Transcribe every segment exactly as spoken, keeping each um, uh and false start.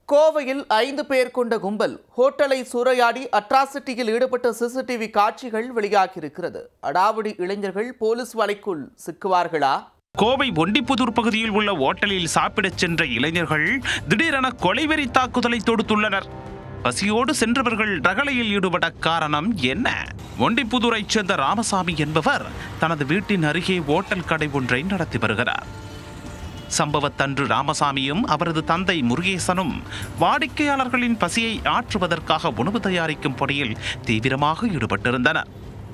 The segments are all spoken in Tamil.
கோவையில் ஐந்து பேர் கொண்ட கும்பல் ஹோட்டலை சூறையாடி அட்ராசிட்டியில் ஈடுபட்ட சிசிடிவி காட்சிகள் வெளியாகியிருக்கிறது. அடாவடி இளைஞர்கள் போலீஸ் வலைக்குள் சிக்குவார்களா? கோவை ஒண்டிப்புதூர் பகுதியில் உள்ள ஓட்டலில் சாப்பிடச் சென்ற இளைஞர்கள் திடீரென கொலைவெறி தாக்குதலை தொடுத்துள்ளனர். பசியோடு சென்றவர்கள் ரகளையில் ஈடுபட காரணம் என்ன? ஒண்டிப்புதூரைச் சேர்ந்த ராமசாமி என்பவர் தனது வீட்டின் அருகே ஓட்டல் கடை ஒன்றை நடத்தி வருகிறார். சம்பவத்தன்று ராமசாமியும் அவரது தந்தை முருகேசனும் வாடிக்கையாளர்களின் பசியை ஆற்றுவதற்காக உணவு தயாரிக்கும் பணியில் தீவிரமாக ஈடுபட்டிருந்தனர்.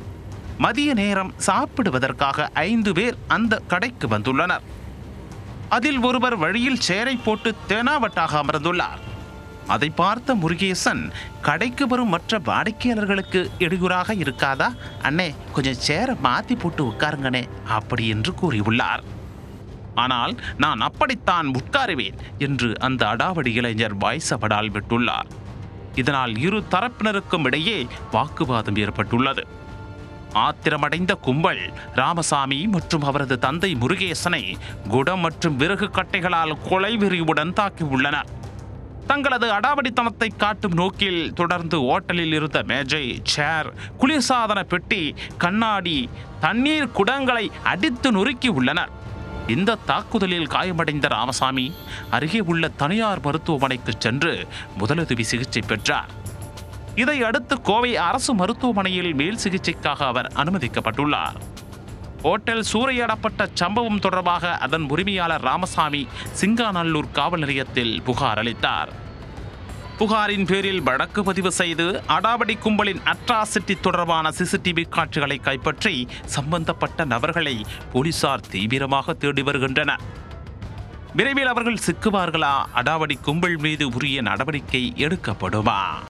மதிய நேரம் சாப்பிடுவதற்காக ஐந்து பேர் அந்த கடைக்கு வந்துள்ளனர். அதில் ஒருவர் வழியில் சேரை போட்டு தேனாவட்டாக அமர்ந்துள்ளார். அதை பார்த்த முருகேசன், கடைக்கு வரும் மற்ற வாடிக்கையாளர்களுக்கு இடையூறாக இருக்காதா அண்ணே, கொஞ்சம் சேரை மாத்தி போட்டு உட்காருங்கனே அப்படி என்று கூறியுள்ளார். ஆனால் நான் அப்படித்தான் உட்காருவேன் என்று அந்த அடாவடி இளைஞர் வாய்சபடால் விட்டுள்ளார். இதனால் இரு தரப்பினருக்கும் இடையே வாக்குவாதம் ஏற்பட்டுள்ளது. ஆத்திரமடைந்த கும்பல் ராமசாமி மற்றும் அவரது தந்தை முருகேசனை குடம் மற்றும் விறகு கட்டைகளால் கொலைவெறியுடன் தாக்கியுள்ளனர். தங்களது அடாவடித்தனத்தை காட்டும் நோக்கில் தொடர்ந்து ஓட்டலில் இருந்த மேஜை, சேர், குளிர்சாதன பெட்டி, கண்ணாடி, தண்ணீர் குடங்களை அடித்து நொறுக்கி உள்ளனர். இந்த தாக்குதலில் காயமடைந்த ராமசாமி அருகே உள்ள தனியார் மருத்துவமனைக்கு சென்று முதலுதவி சிகிச்சை பெற்றார். இதை அடுத்து கோவை அரசு மருத்துவமனையில் மேல் சிகிச்சைக்காக அவர் அனுமதிக்கப்பட்டுள்ளார். ஓட்டல் சூறையாடப்பட்ட சம்பவம் தொடர்பாக அதன் உரிமையாளர் ராமசாமி சிங்காநல்லூர் காவல் நிலையத்தில் புகார் அளித்தார். புகாரின் பேரில் வழக்கு பதிவு செய்து அடாவடி கும்பலின் அட்ராசிட்டி தொடர்பான சிசிடிவி காட்சிகளை கைப்பற்றி சம்பந்தப்பட்ட நபர்களை போலீசார் தீவிரமாக தேடி வருகின்றனர். விரைவில் அவர்கள் சிக்குவார்களா? அடாவடி கும்பல் மீது உரிய நடவடிக்கை எடுக்கப்படுமா?